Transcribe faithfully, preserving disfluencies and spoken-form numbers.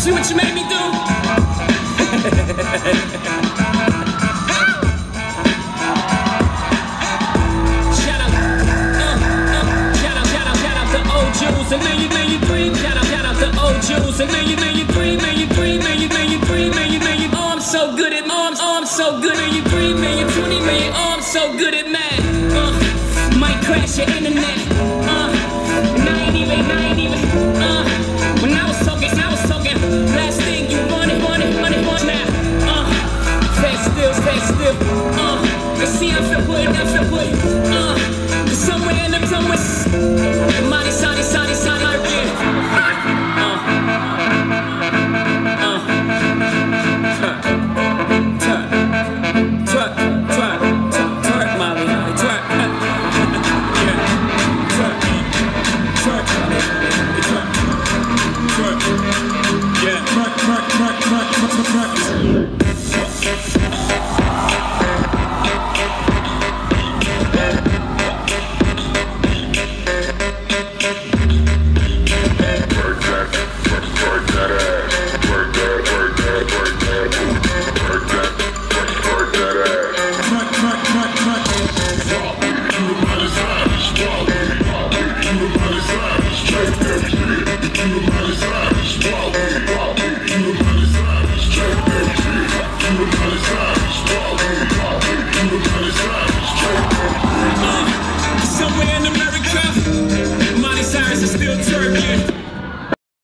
See what you made me do? Shout out, uh, uh, shout out, shout out, shout out to old Jules, a million, million three. Shout out, shout out to old Jules, a million, million three, million three, million, million three, million, million. Oh, I'm so good at moms. Oh, I'm so good at you. Three million, twenty million. Oh, I'm so good at math. Uh, might crash your internet. Uh, and I ain't even, I ain't even. Uh,